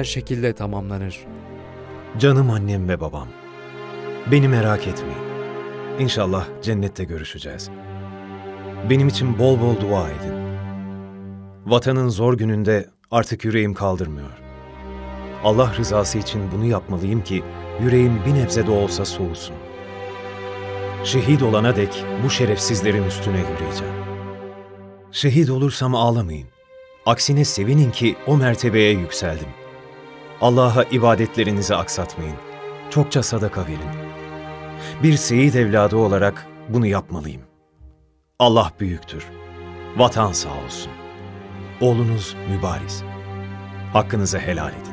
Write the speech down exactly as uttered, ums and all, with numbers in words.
güzel şekilde tamamlanır. Canım annem ve babam, beni merak etmeyin. İnşallah cennette görüşeceğiz. Benim için bol bol dua edin. Vatanın zor gününde artık yüreğim kaldırmıyor. Allah rızası için bunu yapmalıyım ki yüreğim bir nebze de olsa soğusun. Şehit olana dek bu şerefsizlerin üstüne yürüyeceğim. Şehit olursam ağlamayın. Aksine sevinin ki o mertebeye yükseldim. Allah'a ibadetlerinizi aksatmayın. Çokça sadaka verin. Bir seyit evladı olarak bunu yapmalıyım. Allah büyüktür. Vatan sağ olsun. Oğlunuz mübariz. Hakkınızı helal edin.